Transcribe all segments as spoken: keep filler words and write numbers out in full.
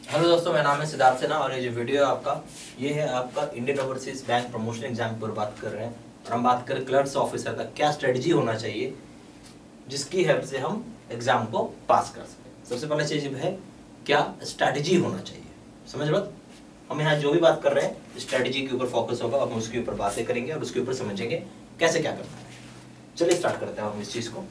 Hello दोस्तों, मेरा नाम है सिद्धार्थ सिन्हा और ये जो वीडियो है आपका ये है आपका Indian Overseas Bank promotion exam पर बात कर रहे हैं। और हम बात करें क्लर्क्स ऑफिसर का क्या स्ट्रेटजी होना चाहिए जिसकी हेल्प से हम एग्जाम को पास कर सकें। सबसे पहला चीज है क्या स्ट्रेटजी होना चाहिए। समझ बात, हम यहाँ जो भी बात कर रहे हैं स्ट्रेटजी के ऊपर फोकस होगा, हम उसके ऊपर बातें करेंगे और उसके ऊपर समझेंगे कैसे क्या करना है। चलिए स्टार्ट करते हैं हम इस चीज को।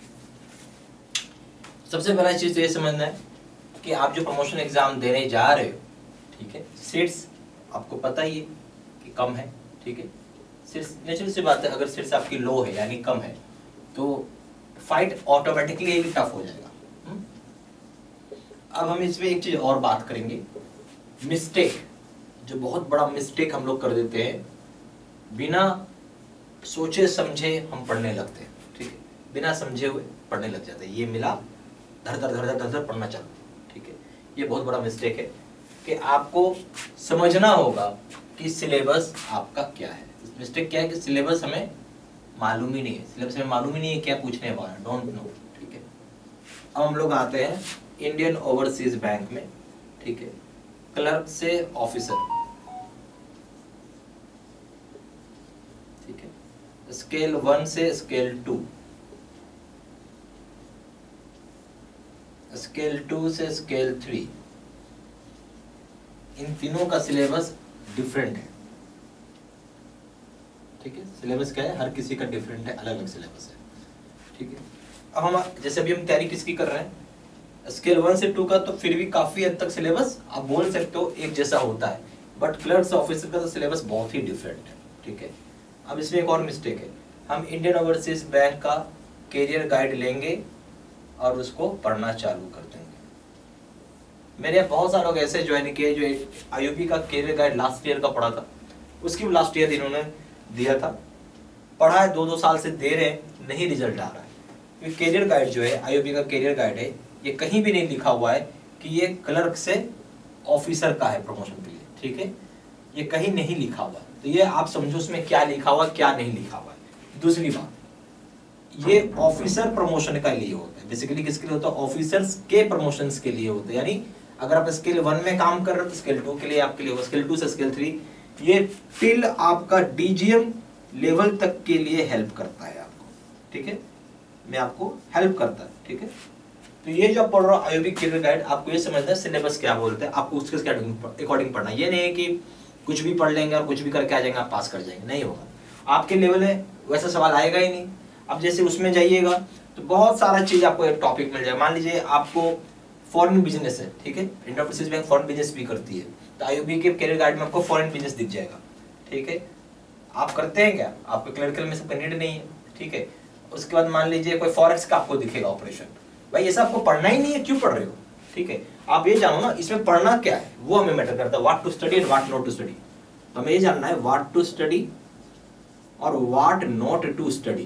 सबसे पहला चीज ये समझना है कि आप जो प्रमोशन एग्जाम देने जा रहे हो, ठीक है, सीट्स आपको पता ही है कि कम है, ठीक है। सीट्स नेचुरल सी बात है, अगर सीट्स आपकी लो है यानी कम है तो फाइट ऑटोमेटिकली भी टफ हो जाएगा। हुँ? अब हम इसमें एक चीज और बात करेंगे, मिस्टेक, जो बहुत बड़ा मिस्टेक हम लोग कर देते हैं, बिना सोचे समझे हम पढ़ने लगते हैं, ठीक है, बिना समझे हुए पढ़ने लग जाते हैं। ये मिला धर धर धर धर धर पढ़ना चालू, ठीक है। ये बहुत बड़ा मिस्टेक है कि आपको समझना होगा कि सिलेबस आपका क्या है। मिस्टेक क्या है कि सिलेबस हमें मालूम ही नहीं है, सिलेबस हमें मालूम ही नहीं है क्या पूछने वाला है, डोंट नो, ठीक है। अब हम लोग आते हैं इंडियन ओवरसीज बैंक में, ठीक है, क्लर्क से ऑफिसर, ठीक है, स्केल वन से स्केल टू, स्केल टू से स्केल थ्री, इन तीनों का सिलेबस डिफरेंट है, ठीक है। सिलेबस क्या है, हर किसी का डिफरेंट है, अलग अलग सिलेबस है, ठीक है। अब हम जैसे अभी हम तैयारी किसकी कर रहे हैं, स्केल वन से टू का, तो फिर भी काफी हद तक सिलेबस आप बोल सकते हो एक जैसा होता है, बट क्लर्क्स ऑफिसर का तो सिलेबस बहुत ही डिफरेंट है, ठीक है। अब इसमें एक और मिस्टेक है, हम इंडियन ओवरसीज बैंक का कैरियर गाइड लेंगे और उसको पढ़ना चालू कर देंगे। मेरे बहुत सारे लोग ऐसे ज्वाइन किए जो आईयूबी का कैरियर गाइड लास्ट ईयर का पढ़ा था, उसकी भी लास्ट ईयर इन्होंने दिया था, पढ़ा है, दो दो साल से दे रहे हैं, नहीं रिजल्ट आ रहा है। क्योंकि कैरियर गाइड जो है, आईयूबी का कैरियर गाइड है, ये कहीं भी नहीं लिखा हुआ है कि ये क्लर्क से ऑफिसर का है प्रमोशन के लिए, ठीक है, ये कहीं नहीं लिखा हुआ। तो ये आप समझो उसमें क्या लिखा हुआ क्या नहीं लिखा हुआ है। दूसरी बात, ये ऑफिसर प्रमोशन का लिए होता है, बेसिकली किसके लिए होता है, ऑफिसर्स के प्रमोशंस के लिए होता है। यानी अगर आप स्केल वन में काम कर रहे हो तो स्केल टू के लिए आपके लिए, स्केल टू से स्केल थ्री, ये टिल आपका डीजीएम लेवल तक के लिए हेल्प करता है आपको, ठीक है, मैं आपको हेल्प करता है, ठीक है। तो ये जो आप पढ़ रहे हो आईयूबी कैरियर गाइड, आपको ये समझना है सिलेबस क्या बोलते हैं, आपको उसके अकॉर्डिंग पढ़ना। ये नहीं है कि कुछ भी पढ़ लेंगे और कुछ भी करके आ जाएंगे आप पास कर जाएंगे, नहीं होगा। आपके लेवल है वैसा सवाल आएगा ही नहीं। अब जैसे उसमें जाइएगा तो बहुत सारा चीज आपको एक टॉपिक मिल जाएगा। मान लीजिए आपको फॉरेन बिजनेस है, ठीक है, Indian Overseas Bank foreign business भी करती है, तो आईयूबी के कैरियर गाइड में आपको फॉरेन बिजनेस दिख जाएगा, ठीक है। आप करते हैं क्या, आपके क्लरिकल में सबका नीड नहीं है, ठीक है। उसके बाद मान लीजिए कोई फॉरेक्स का आपको दिखेगा ऑपरेशन, भाई ये सब आपको पढ़ना ही नहीं है, क्यों पढ़ रहे हो, ठीक है। आप ये जानो ना इसमें पढ़ना क्या है, वो हमें मैटर करता है, what to study and what not to study. तो हमें ये जानना है व्हाट टू स्टडी और व्हाट नॉट टू स्टडी।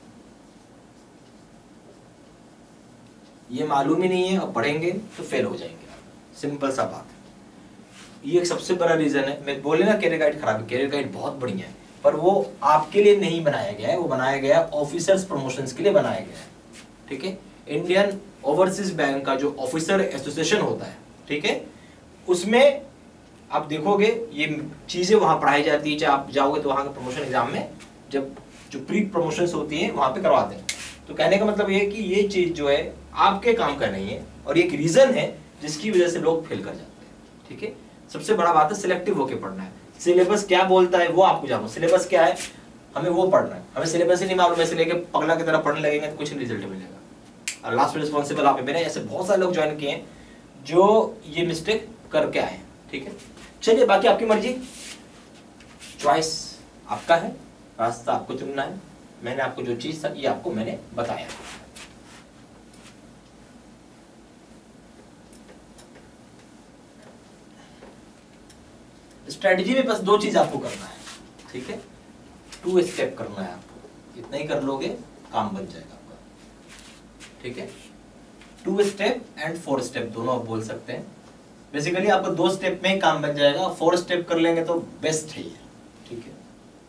ये मालूम ही नहीं है और पढ़ेंगे तो फेल हो जाएंगे, सिंपल सा बात है। ये एक सबसे बड़ा रीजन है। मैं बोले ना कैरियर गाइड खराब है, कैरियर गाइड बहुत बढ़िया है, पर वो आपके लिए नहीं बनाया गया है, वो बनाया गया है ऑफिसर्स प्रमोशंस के लिए बनाया गया है, ठीक है। इंडियन ओवरसीज बैंक का जो ऑफिसर एसोसिएशन होता है, ठीक है, उसमें आप देखोगे ये चीजें वहां पढ़ाई जाती है। जब आप जाओगे तो वहां के प्रमोशन एग्जाम में जब जो प्री प्रमोशंस होती है वहां पे करवाते हैं। तो कहने का मतलब ये कि ये चीज जो है आपके काम का नहीं है और एक रीजन है जिसकी वजह से लोग फेल कर जाते हैं, ठीक है। सबसे बड़ा बात है सिलेक्टिव होके पढ़ना है। सिलेबस क्या बोलता है वो आपको जानो, सिलेबस क्या है हमें वो पढ़ना है। हमें सिलेबस ही नहीं मालूम, ऐसे लेके पगला की तरह पढ़ने लगेंगे तो कुछ नहीं रिजल्ट मिलेगा। और लास्ट रिस्पॉन्सिबल आप, मैंने ऐसे बहुत सारे लोग ज्वाइन किए हैं जो ये मिस्टेक करके आए हैं, ठीक है। चलिए बाकी आपकी मर्जी, चॉइस आपका है, रास्ता आपको चुनना है। मैंने आपको जो चीज था ये आपको मैंने बताया। स्ट्रेटजी में बस दो चीज आपको करना है, ठीक है, टू स्टेप करना है आपको, इतना ही कर लोगे काम बन जाएगा आपका, ठीक है। Two step and four step दोनों आप बोल सकते हैं। बेसिकली आपको दो स्टेप में ही काम बन जाएगा, फोर स्टेप कर लेंगे तो बेस्ट है ये, ठीक है।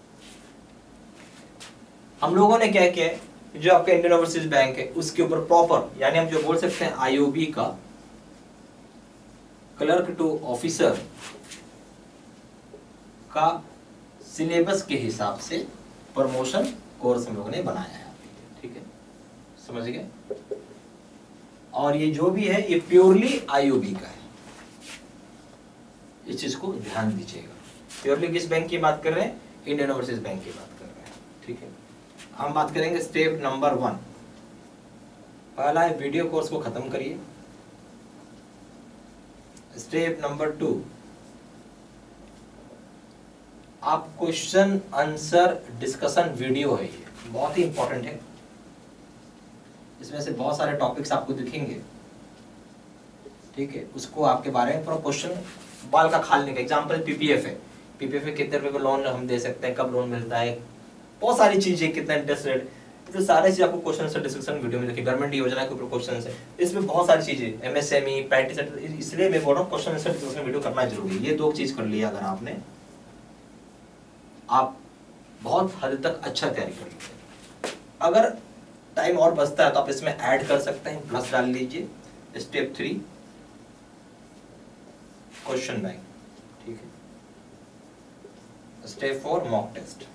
हम लोगों ने क्या किया है, जो आपका इंडियन ओवरसीज बैंक है उसके ऊपर प्रॉपर, यानी हम जो बोल सकते हैं आईयूबी का क्लर्क टू ऑफिसर का सिलेबस के हिसाब से प्रमोशन कोर्स हम लोगों ने बनाया है, ठीक है, समझ गए। और ये जो भी है ये प्योरली आईओबी का है, इस चीज को ध्यान दीजिएगा। प्योरली किस बैंक की बात कर रहे हैं? इंडियन ओवरसीज बैंक की बात कर रहे हैं, ठीक है। हम बात करेंगे स्टेप नंबर वन। पहला है वीडियो कोर्स को खत्म करिए। स्टेप नंबर टू, आप क्वेश्चन आंसर डिस्कशन वीडियो है, ये बहुत ही इंपॉर्टेंट है। इसमें से बहुत सारे टॉपिक्स आपको दिखेंगे, ठीक है, उसको आपके बारे में पूरा क्वेश्चन बाल का खालने का। एग्जांपल पीपीएफ है, पीपीएफ में कितने रुपए का लोन हम दे सकते हैं, कब लोन मिलता है, बहुत सारी चीजें, कितना इंटरेस्ट रेट, तो सारे चीज आपको क्वेश्चन आंसर डिस्कशन वीडियो में देखिए। गवर्नमेंट योजना के ऊपर क्वेश्चन है, इसमें बहुत सारी चीजें, एमएसएमई, पैटी सेक्टर, इसलिए मैं बोल रहा हूँ क्वेश्चन आंसर डिस्कशन वीडियो करना जरूरी है। ये दो चीज कर लिया अगर आपने, आप बहुत हद तक अच्छा तैयारी कर लेते हैं। अगर टाइम और बचता है तो आप इसमें ऐड कर सकते हैं, प्लस डाल लीजिए। स्टेप थ्री क्वेश्चन बैंक, ठीक है। Step four mock test.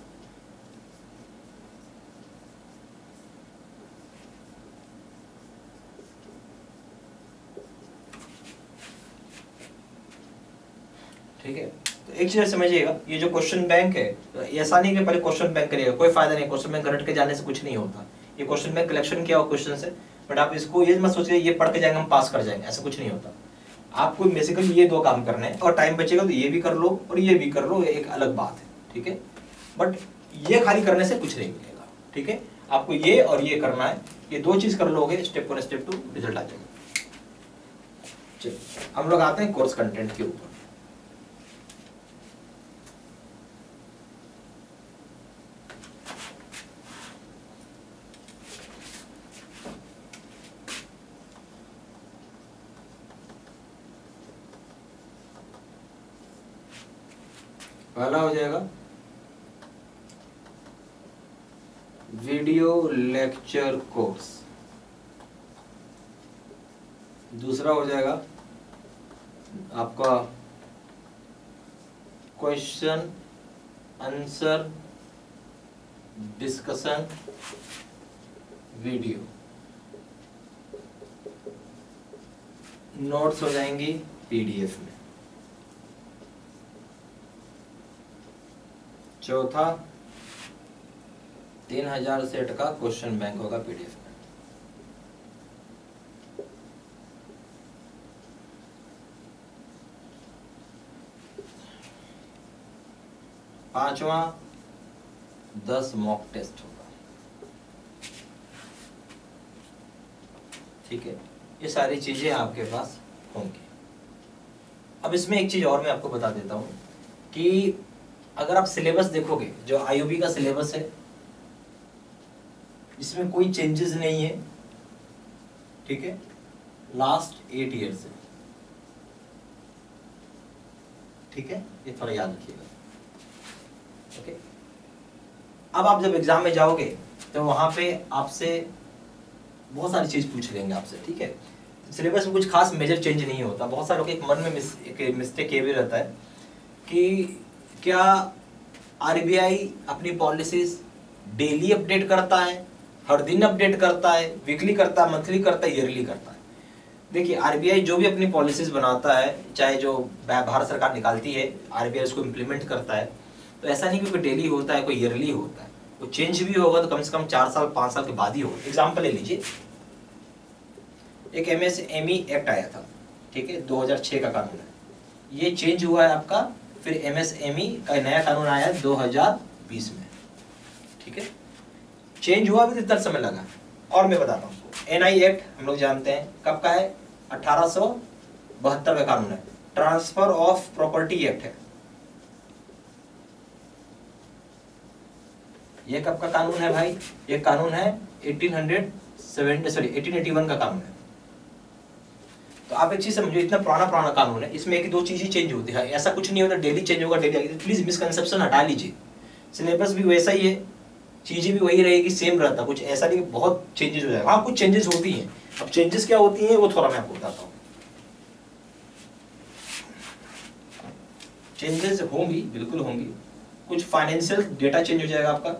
ठीक है, तो एक चीज समझिएगा, ये जो क्वेश्चन बैंक है, तो ऐसा नहीं कि पहले क्वेश्चन बैंक करिएगा, कोई फायदा नहीं। क्वेश्चन बैंक रट के जाने से कुछ नहीं होता। ये क्वेश्चन बैंक कलेक्शन किया हुआ क्वेश्चन है, बट आप इसको ये मत सोचिए ये पढ़ के जाएंगे हम पास कर जाएंगे, ऐसा कुछ नहीं होता। आपको बेसिकली ये दो काम करने हैं, और टाइम बचेगा तो ये भी कर लो और ये भी कर लो, एक अलग बात है, ठीक है। बट ये खाली करने से कुछ नहीं मिलेगा, ठीक है। आपको ये और ये करना है, ये दो चीज कर लोगे, step one step two result आ जाएगा। चलिए हम लोग आते हैं कोर्स कंटेंट के ऊपर। पहला हो जाएगा वीडियो लेक्चर कोर्स, दूसरा हो जाएगा आपका question answer discussion video, notes हो जाएंगी पीडीएफ में। चौथा तीन हजार सेट का क्वेश्चन बैंक होगा पीडीएफ में। पांचवा दस मॉक टेस्ट होगा, ठीक है। ये सारी चीजें आपके पास होंगी। अब इसमें एक चीज और मैं आपको बता देता हूं कि अगर आप सिलेबस देखोगे, जो आईओबी का सिलेबस है, इसमें कोई चेंजेस नहीं है, ठीक है, लास्ट एट ईयर से, ठीक है, ये थोड़ा याद रखिएगा, ओके। अब आप जब एग्जाम में जाओगे तो वहां पे आपसे बहुत सारी चीज पूछ लेंगे आपसे, ठीक है। सिलेबस में कुछ खास मेजर चेंज नहीं होता। बहुत सारे लोग के मन में मिस, एक मिस्टेक ये भी रहता है कि क्या आरबीआई अपनी पॉलिसीज डेली अपडेट करता है, हर दिन अपडेट करता है, वीकली करता है, मंथली करता है, ईयरली करता है? देखिए आरबीआई जो भी अपनी पॉलिसीज बनाता है, चाहे जो भारत सरकार निकालती है, आरबीआई उसको इम्प्लीमेंट करता है। तो ऐसा नहीं कि कोई डेली होता है, कोई ईयरली होता है। कोई चेंज भी होगा तो कम से कम चार साल पांच साल के बाद ही होगा। एग्जाम्पल ले लीजिए, एक एमएसएमई एक्ट आया था, ठीक है, दो हजार छह का कानून है, ये चेंज हुआ है आपका। फिर एमएसएमई का नया कानून आया दो हजार बीस में, ठीक है। चेंज हुआ भी इतना समय लगा। और मैं बताता हूँ, एनआई एक्ट हम लोग जानते हैं कब का है, अठारह सौ बहत्तर का कानून है। ट्रांसफर ऑफ प्रॉपर्टी एक्ट है, ये कब का कानून है भाई? ये कानून है अठारह सौ सत्तर सॉरी अठारह सौ इक्यासी का कानून है। तो आप एक चीज समझो, इतना पुराना पुराना कानून है, इसमें एक दो चीजें चेंज होती है, ऐसा कुछ नहीं होता डेली चेंज होगा डेली आएगी। प्लीज मिसकंसेप्शन हटा लीजिए। सिलेबस भी वैसा ही है, चीजें भी वही रहेगी, सेम रहता, कुछ ऐसा नहीं बहुत चेंजेस हो जाएगा। हाँ कुछ चेंजेस होती हैं। अब चेंजेस क्या होती हैं वो थोड़ा मैं आपको बताता हूँ। चेंजेस होंगी, बिल्कुल होंगी। कुछ फाइनेंशियल डेटा चेंज हो जाएगा आपका,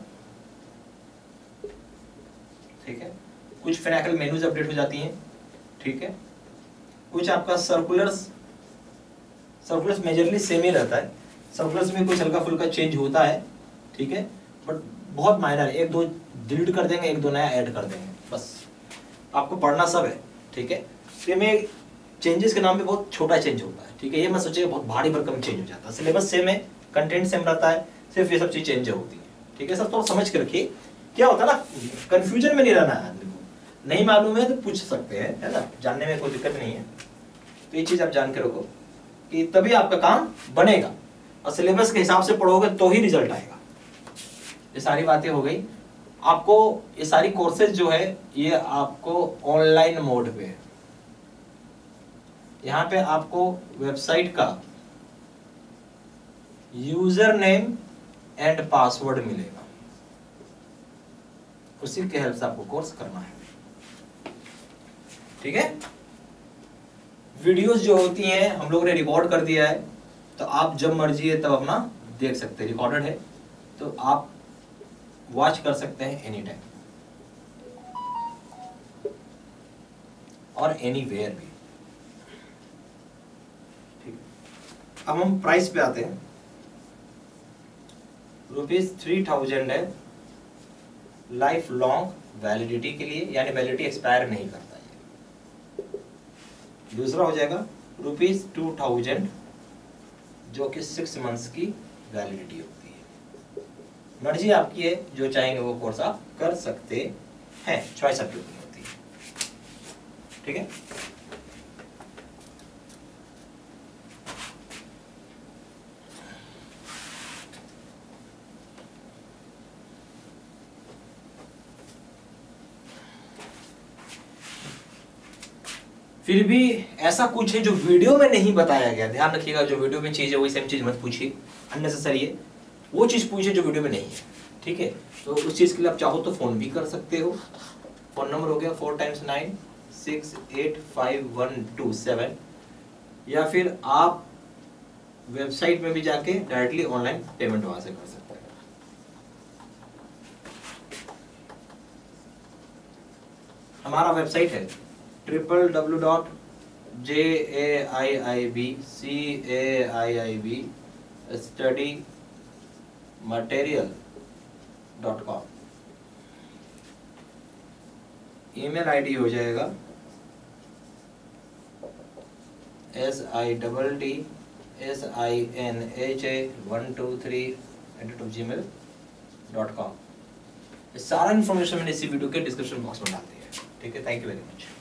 ठीक है। कुछ फाइनेंशियल मेनूज अपडेट हो जाती हैं, ठीक है। कुछ आपका सर्कुलर्स सर्कुलर्स मेजरली सेम ही रहता है, सर्कुलर्स में कुछ हल्का फुल्का चेंज होता है, ठीक है, बट बहुत माइनर, एक दो डिलीट कर देंगे, एक दो नया ऐड कर देंगे, बस। आपको पढ़ना सब है, ठीक है। इसमें चेंजेस के नाम पे बहुत छोटा चेंज होता है, ठीक है। ये मैं सोचिएगा बहुत भारी भरकम चेंज हो जाता है। सिलेबस सेम है, कंटेंट सेम रहता है, सिर्फ ये सब चीज चेंज होती है, ठीक है। सब तो समझ के रखिए। क्या होता है ना, कंफ्यूजन में नहीं रहना है आदमी को। नहीं मालूम है तो पूछ सकते हैं, है ना, जानने में कोई दिक्कत नहीं है। तो ये चीज आप जान के रखो कि तभी आपका काम बनेगा, और सिलेबस के हिसाब से पढ़ोगे तो ही रिजल्ट आएगा। ये सारी बातें हो गई। आपको ये सारी कोर्सेज जो है ये आपको ऑनलाइन मोड पे है। यहाँ पे आपको वेबसाइट का यूजर नेम एंड पासवर्ड मिलेगा, उसी के हेल्प से आपको कोर्स करना है, ठीक है। वीडियोस जो होती हैं हम लोगों ने रिकॉर्ड कर दिया है, तो आप जब मर्जी है तब अपना देख सकते हैं, रिकॉर्डेड है तो आप वॉच कर सकते हैं एनी टाइम और एनी वेयर भी, ठीक है। अब हम प्राइस पे आते हैं। रुपीज थ्री थाउजेंड है लाइफ लॉन्ग वैलिडिटी के लिए, यानी वैलिडिटी एक्सपायर नहीं करता है। दूसरा हो जाएगा रुपीज टू थाउजेंड जो कि सिक्स मंथ्स की वैलिडिटी होती है। मर्जी आपकी है, जो चाहेंगे वो कोर्स आप कर सकते हैं, चॉइस आपकी होती है, ठीक है। फिर भी ऐसा कुछ है जो वीडियो में नहीं बताया गया, ध्यान रखिएगा। जो वीडियो में चीज है वही सेम चीज मत पूछिए, अननेसेसरी है। वो चीज पूछिए जो वीडियो में नहीं है, ठीक है। तो उस चीज के लिए आप चाहो तो फोन भी कर सकते हो। फोन नंबर हो गया four times nine six eight five one two seven, या फिर आप वेबसाइट में भी जाके डायरेक्टली ऑनलाइन पेमेंट वहां से कर सकते हैं। हमारा वेबसाइट है triple W dot J A I I B C A I I B study material dot com. Email ID हो जाएगा S I double D S I N H A one two three eight gmail dot com. सारा information मैंने इसी video के description box में डाल दिया है, ठीक है। Thank you very much.